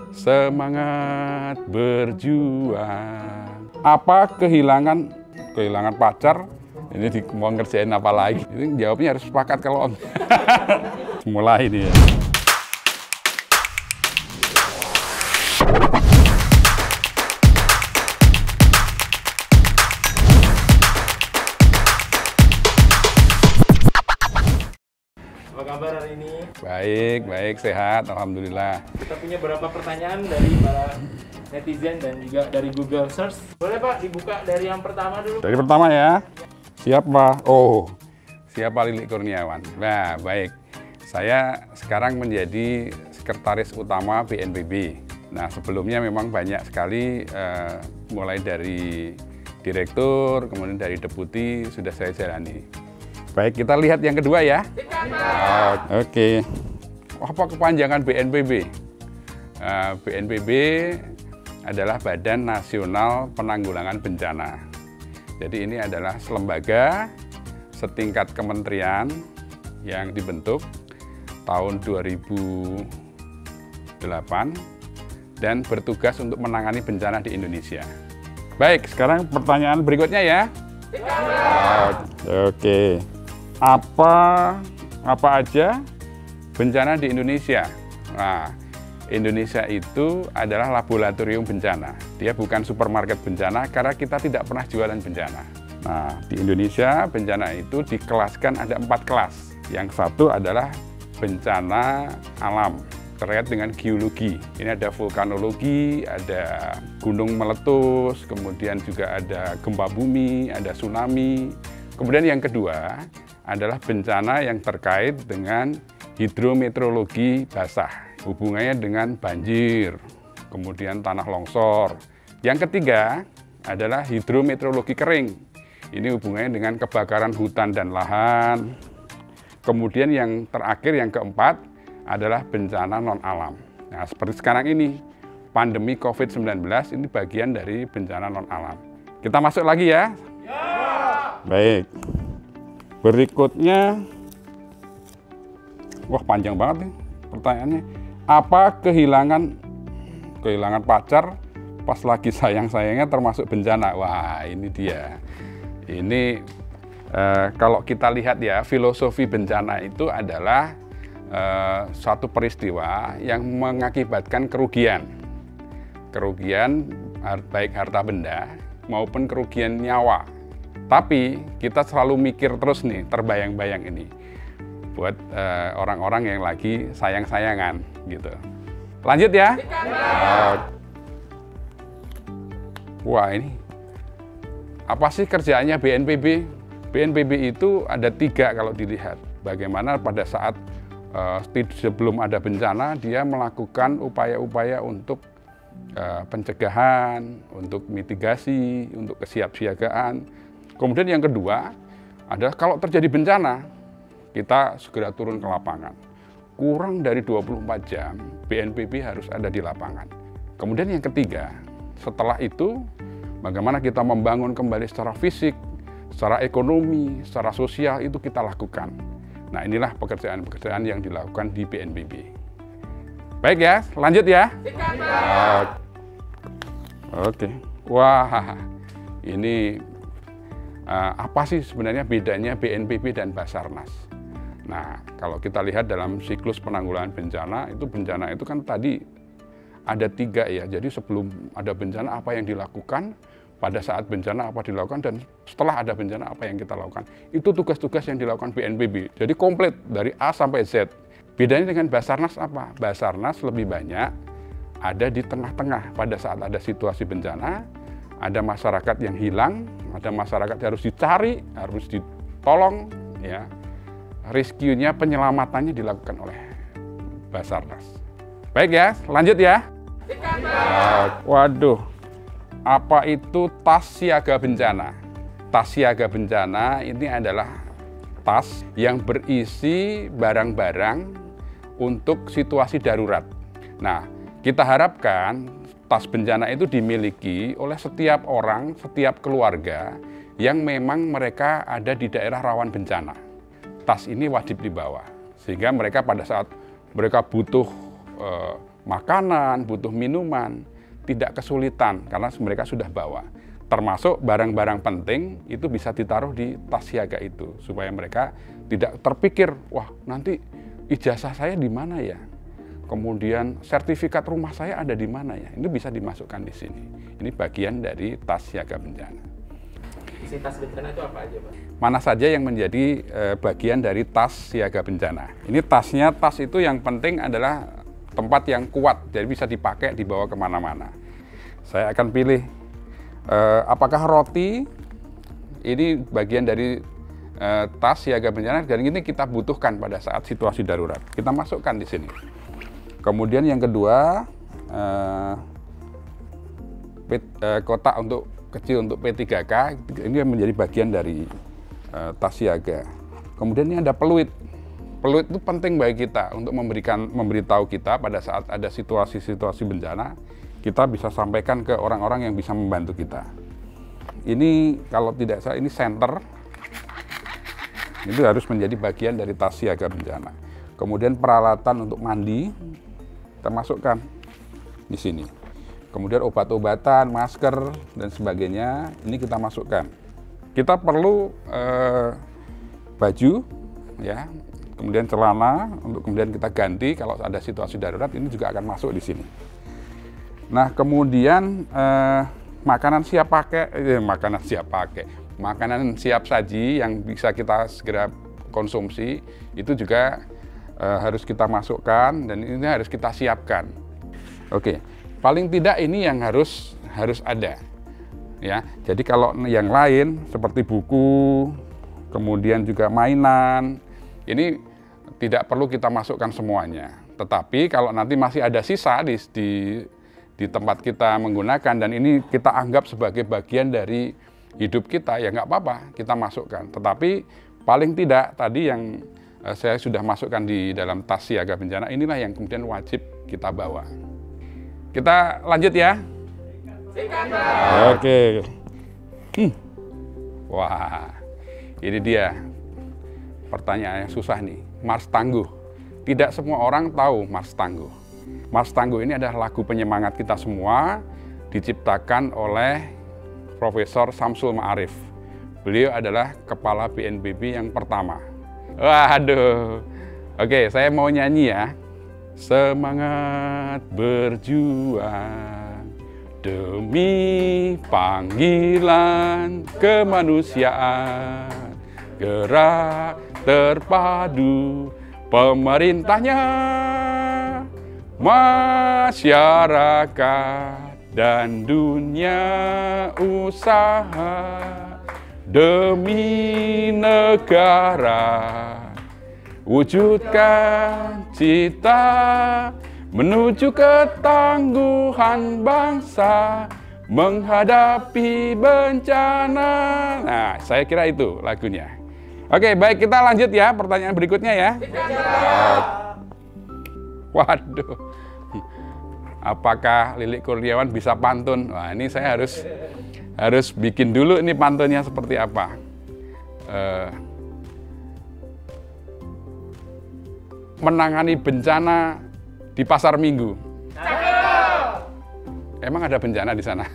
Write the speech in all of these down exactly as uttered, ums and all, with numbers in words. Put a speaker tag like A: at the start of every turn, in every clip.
A: semangat berjuang. Apa kehilangan kehilangan pacar? Ini di, mau ngerjain apa lagi? Ini jawabnya harus sepakat kalau mulai nih ya.
B: Apa kabar hari ini?
A: Baik, baik, sehat, alhamdulillah.
B: Kita punya beberapa pertanyaan dari para netizen dan juga dari Google Search. Boleh Pak dibuka dari yang pertama dulu?
A: Dari pertama ya. Siapa? Oh, siapa Lilik Kurniawan? Nah, baik. Saya sekarang menjadi sekretaris utama B N P B. Nah, sebelumnya memang banyak sekali, eh, mulai dari direktur, kemudian dari deputi, sudah saya jalani. Baik, kita lihat yang kedua ya. Oh, Oke. Okay. Apa kepanjangan B N P B? Uh, B N P B adalah Badan Nasional Penanggulangan Bencana. Jadi ini adalah lembaga setingkat kementerian yang dibentuk tahun dua ribu delapan dan bertugas untuk menangani bencana di Indonesia. Baik, sekarang pertanyaan berikutnya ya. Oh, Oke. Okay. Apa apa aja bencana di Indonesia? Nah, Indonesia itu adalah laboratorium bencana. Dia bukan supermarket bencana karena kita tidak pernah jualan bencana. Nah, di Indonesia bencana itu dikelaskan ada empat kelas. Yang satu adalah bencana alam terkait dengan geologi. Ini ada vulkanologi, ada gunung meletus, kemudian juga ada gempa bumi, ada tsunami. Kemudian yang kedua adalah bencana yang terkait dengan hidrometeorologi basah, hubungannya dengan banjir, kemudian tanah longsor. Yang ketiga adalah hidrometeorologi kering, ini hubungannya dengan kebakaran hutan dan lahan. Kemudian yang terakhir, yang keempat adalah bencana non-alam. Nah, seperti sekarang ini, pandemi covid sembilan belas ini bagian dari bencana non-alam. Kita masuk lagi ya. Ya. Baik. Berikutnya, wah panjang banget nih pertanyaannya. Apa kehilangan kehilangan pacar pas lagi sayang-sayangnya termasuk bencana? Wah ini dia. Ini eh, kalau kita lihat ya, filosofi bencana itu adalah eh, suatu peristiwa yang mengakibatkan kerugian. Kerugian baik harta benda maupun kerugian nyawa. Tapi kita selalu mikir terus nih, terbayang-bayang ini buat orang-orang uh, yang lagi sayang-sayangan gitu. Lanjut ya. Uh, wah ini apa sih kerjaannya B N P B? B N P B itu ada tiga kalau dilihat. Bagaimana pada saat uh, sebelum ada bencana dia melakukan upaya-upaya untuk uh, pencegahan, untuk mitigasi, untuk kesiapsiagaan. Kemudian yang kedua adalah kalau terjadi bencana, kita segera turun ke lapangan. Kurang dari dua puluh empat jam, B N P B harus ada di lapangan. Kemudian yang ketiga, setelah itu, bagaimana kita membangun kembali secara fisik, secara ekonomi, secara sosial, itu kita lakukan. Nah inilah pekerjaan-pekerjaan yang dilakukan di B N P B. Baik ya, lanjut ya. Oke. Wah, ini Uh, apa sih sebenarnya bedanya B N P B dan Basarnas? Nah, kalau kita lihat dalam siklus penanggulangan bencana, itu bencana itu kan tadi ada tiga ya. Jadi sebelum ada bencana apa yang dilakukan, pada saat bencana apa dilakukan, dan setelah ada bencana apa yang kita lakukan. Itu tugas-tugas yang dilakukan B N P B. Jadi komplit dari A sampai Z. Bedanya dengan Basarnas apa? Basarnas lebih banyak ada di tengah-tengah pada saat ada situasi bencana. Ada masyarakat yang hilang, ada masyarakat yang harus dicari, harus ditolong, ya. Rescue-nya, penyelamatannya dilakukan oleh Basarnas. Baik ya, lanjut ya. Uh, waduh, apa itu tas siaga bencana? Tas siaga bencana ini adalah tas yang berisi barang-barang untuk situasi darurat. Nah, kita harapkan tas bencana itu dimiliki oleh setiap orang, setiap keluarga yang memang mereka ada di daerah rawan bencana. Tas ini wajib dibawa, sehingga mereka pada saat mereka butuh eh, makanan, butuh minuman, tidak kesulitan karena mereka sudah bawa. Termasuk barang-barang penting itu bisa ditaruh di tas siaga itu supaya mereka tidak terpikir, wah nanti ijazah saya di mana ya? Kemudian sertifikat rumah saya ada di mana ya? Ini bisa dimasukkan di sini. Ini bagian dari tas siaga bencana.
B: Isi tas bencana itu apa aja, Pak?
A: Mana saja yang menjadi eh, bagian dari tas siaga bencana. Ini tasnya, tas itu yang penting adalah tempat yang kuat, jadi bisa dipakai, dibawa kemana-mana. Saya akan pilih eh, apakah roti, ini bagian dari eh, tas siaga bencana, dan ini kita butuhkan pada saat situasi darurat. Kita masukkan di sini. Kemudian yang kedua, eh, pet, eh, kotak untuk kecil untuk P tiga K, ini menjadi bagian dari eh, tas siaga. Kemudian ini ada peluit. Peluit itu penting bagi kita untuk memberikan memberitahu kita pada saat ada situasi-situasi bencana, kita bisa sampaikan ke orang-orang yang bisa membantu kita. Ini kalau tidak salah ini senter, itu harus menjadi bagian dari tas siaga bencana. Kemudian peralatan untuk mandi, kita masukkan di sini. Kemudian obat-obatan, masker, dan sebagainya, ini kita masukkan. Kita perlu eh, baju, ya, kemudian celana, untuk kemudian kita ganti kalau ada situasi darurat, ini juga akan masuk di sini. Nah, kemudian eh, makanan siap pakai, eh, makanan siap pakai, makanan siap saji yang bisa kita segera konsumsi, itu juga eh, harus kita masukkan dan ini harus kita siapkan. Oke, paling tidak ini yang harus harus ada, ya. Jadi kalau yang lain seperti buku, kemudian juga mainan, ini tidak perlu kita masukkan semuanya. Tetapi kalau nanti masih ada sisa di, di, di tempat kita menggunakan dan ini kita anggap sebagai bagian dari hidup kita, ya nggak apa-apa kita masukkan. Tetapi paling tidak tadi yang eh, saya sudah masukkan di dalam tas siaga bencana, inilah yang kemudian wajib kita bawa. Kita lanjut ya. Oke. Hmm. Wah, ini dia pertanyaan yang susah nih. Mars Tangguh. Tidak semua orang tahu Mars Tangguh. Mars Tangguh ini adalah lagu penyemangat kita semua, diciptakan oleh Profesor Samsul Ma'arif. Beliau adalah kepala B N P B yang pertama. Waduh. Oke, saya mau nyanyi ya. Semangat berjuang demi panggilan kemanusiaan, gerak terpadu pemerintahnya, masyarakat dan dunia usaha demi negara. Wujudkan cita menuju ketangguhan bangsa menghadapi bencana. Nah, saya kira itu lagunya. Oke, baik, kita lanjut ya pertanyaan berikutnya ya. Waduh, apakah Lilik Kurniawan bisa pantun? Wah, ini saya harus harus bikin dulu ini pantunnya seperti apa. Uh, menangani bencana di pasar Minggu. Emang ada bencana di sana?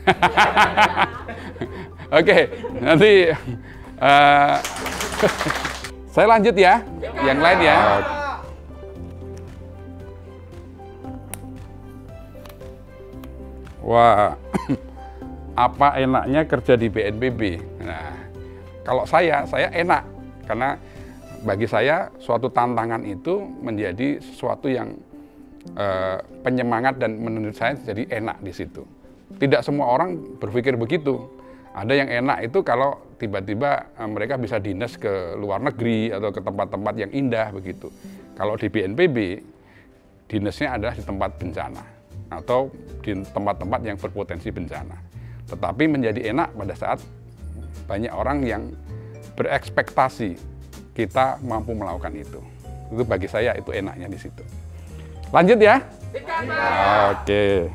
A: Oke, nanti uh, saya lanjut ya, yang lain ya. Wah, apa enaknya kerja di B N P B? Nah, kalau saya, saya enak karena bagi saya suatu tantangan itu menjadi sesuatu yang eh, penyemangat dan menurut saya jadi enak di situ. Tidak semua orang berpikir begitu. Ada yang enak itu kalau tiba-tiba eh, mereka bisa dinas ke luar negeri atau ke tempat-tempat yang indah begitu. Kalau di B N P B, dinasnya adalah di tempat bencana atau di tempat-tempat yang berpotensi bencana. Tetapi menjadi enak pada saat banyak orang yang berekspektasi kita mampu melakukan itu. Itu bagi saya itu enaknya di situ. Lanjut ya. Oke.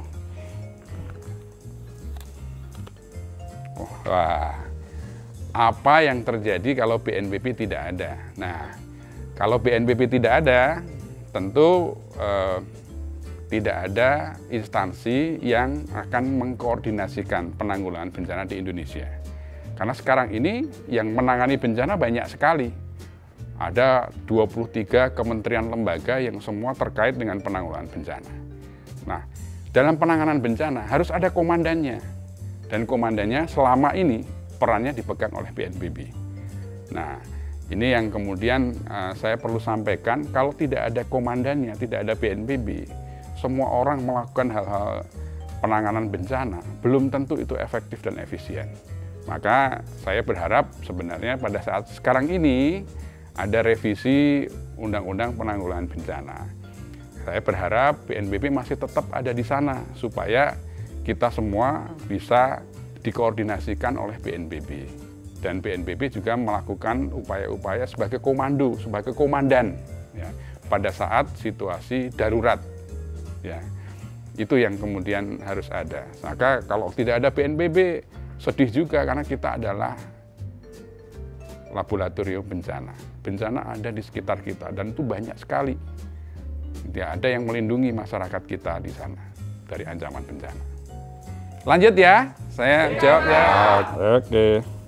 A: Wah. Apa yang terjadi kalau B N P B tidak ada? Nah, kalau B N P B tidak ada, tentu eh, tidak ada instansi yang akan mengkoordinasikan penanggulangan bencana di Indonesia. Karena sekarang ini yang menangani bencana banyak sekali. Ada dua puluh tiga kementerian lembaga yang semua terkait dengan penanggulangan bencana. Nah, dalam penanganan bencana harus ada komandannya. Dan komandannya selama ini perannya dipegang oleh B N P B. Nah, ini yang kemudian uh, saya perlu sampaikan, kalau tidak ada komandannya, tidak ada B N P B, semua orang melakukan hal-hal penanganan bencana, belum tentu itu efektif dan efisien. Maka saya berharap sebenarnya pada saat sekarang ini ada revisi Undang-Undang Penanggulangan Bencana. Saya berharap B N P B masih tetap ada di sana, supaya kita semua bisa dikoordinasikan oleh B N P B. Dan B N P B juga melakukan upaya-upaya sebagai komando, sebagai komandan ya, pada saat situasi darurat. Ya, itu yang kemudian harus ada. Maka kalau tidak ada B N P B, sedih juga karena kita adalah laboratorium bencana. Bencana ada di sekitar kita dan itu banyak sekali. Ya, ada yang melindungi masyarakat kita di sana dari ancaman bencana. Lanjut ya, saya ya. jawab ya. Oke.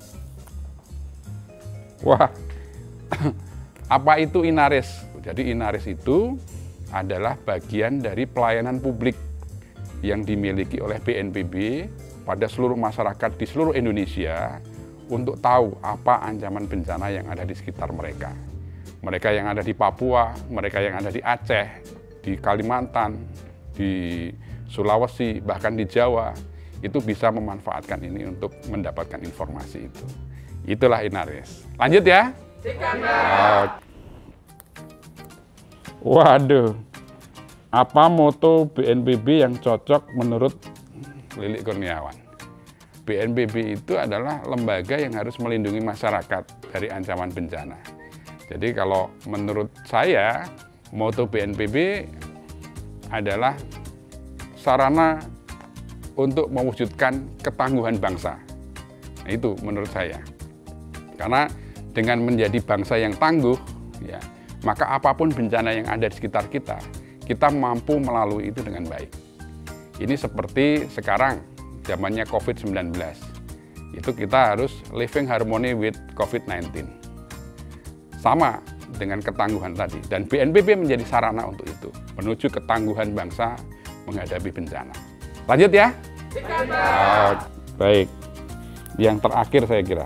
A: Wah, apa itu Inaris? Jadi Inaris itu adalah bagian dari pelayanan publik yang dimiliki oleh B N P B pada seluruh masyarakat di seluruh Indonesia untuk tahu apa ancaman bencana yang ada di sekitar mereka. Mereka yang ada di Papua, mereka yang ada di Aceh, di Kalimantan, di Sulawesi, bahkan di Jawa, itu bisa memanfaatkan ini untuk mendapatkan informasi itu. Itulah Inaris. Lanjut ya. Waduh, apa moto B N P B yang cocok menurut Lilik Kurniawan? B N P B itu adalah lembaga yang harus melindungi masyarakat dari ancaman bencana. Jadi kalau menurut saya, moto B N P B adalah sarana untuk mewujudkan ketangguhan bangsa. Nah, itu menurut saya. Karena dengan menjadi bangsa yang tangguh, ya, maka apapun bencana yang ada di sekitar kita, kita mampu melalui itu dengan baik. Ini seperti sekarang, zamannya COVID sembilan belas. Itu kita harus living harmony with COVID sembilan belas. Sama dengan ketangguhan tadi. Dan B N P B menjadi sarana untuk itu, menuju ketangguhan bangsa menghadapi bencana. Lanjut ya. Oh, baik. Yang terakhir saya kira.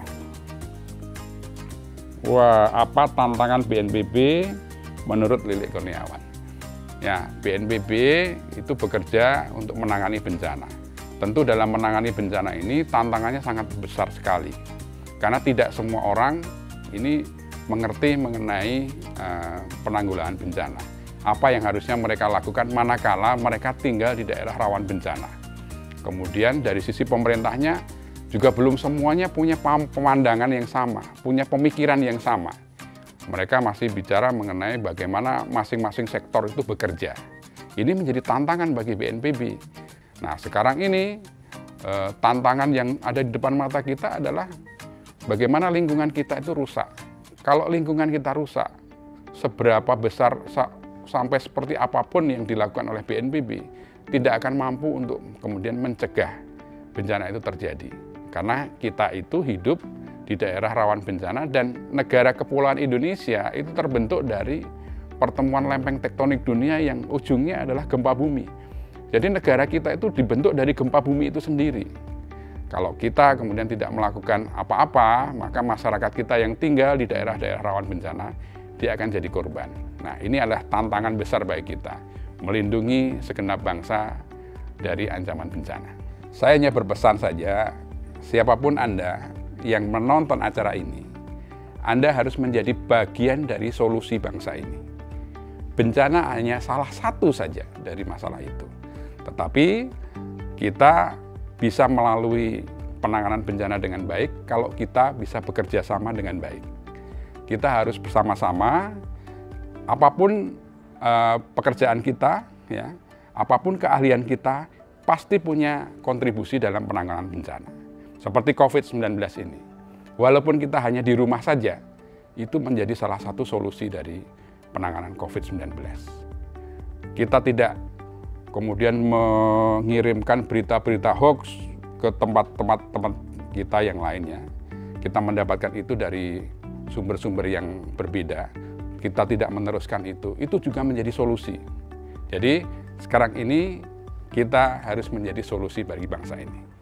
A: Wah, apa tantangan B N P B menurut Lilik Kurniawan? Ya, B N P B itu bekerja untuk menangani bencana. Tentu dalam menangani bencana ini tantangannya sangat besar sekali. Karena tidak semua orang ini mengerti mengenai uh, penanggulangan bencana. Apa yang harusnya mereka lakukan manakala mereka tinggal di daerah rawan bencana. Kemudian dari sisi pemerintahnya juga belum semuanya punya pemandangan yang sama, punya pemikiran yang sama. Mereka masih bicara mengenai bagaimana masing-masing sektor itu bekerja. Ini menjadi tantangan bagi B N P B. Nah, sekarang ini eh, tantangan yang ada di depan mata kita adalah bagaimana lingkungan kita itu rusak. Kalau lingkungan kita rusak, seberapa besar sa sampai seperti apapun yang dilakukan oleh B N P B, tidak akan mampu untuk kemudian mencegah bencana itu terjadi. Karena kita itu hidup di daerah rawan bencana dan negara kepulauan Indonesia itu terbentuk dari pertemuan lempeng tektonik dunia yang ujungnya adalah gempa bumi. Jadi negara kita itu dibentuk dari gempa bumi itu sendiri. Kalau kita kemudian tidak melakukan apa-apa, maka masyarakat kita yang tinggal di daerah-daerah rawan bencana, dia akan jadi korban. Nah, ini adalah tantangan besar bagi kita, melindungi segenap bangsa dari ancaman bencana. Saya hanya berpesan saja, siapapun Anda yang menonton acara ini, Anda harus menjadi bagian dari solusi bangsa ini. Bencana hanya salah satu saja dari masalah itu. Tetapi kita bisa melalui penanganan bencana dengan baik kalau kita bisa bekerja sama dengan baik. Kita harus bersama-sama, apapun uh, pekerjaan kita, ya, apapun keahlian kita, pasti punya kontribusi dalam penanganan bencana. Seperti COVID sembilan belas ini. Walaupun kita hanya di rumah saja, itu menjadi salah satu solusi dari penanganan COVID sembilan belas. Kita tidak kemudian mengirimkan berita-berita hoax ke tempat-tempat teman kita yang lainnya. Kita mendapatkan itu dari sumber-sumber yang berbeda. Kita tidak meneruskan itu, itu juga menjadi solusi. Jadi sekarang ini kita harus menjadi solusi bagi bangsa ini.